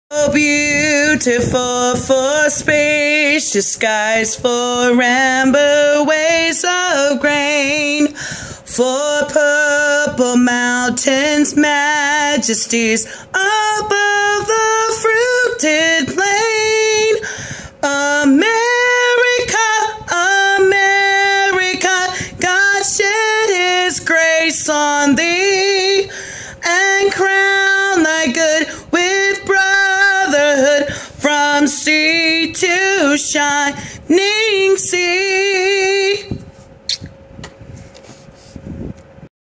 So beautiful for spacious skies, for amber waves of grain, for purple mountains, majesties above the fruited plain. America, America, God shed His grace on thee, and crown thy good with brotherhood from sea to shining sea.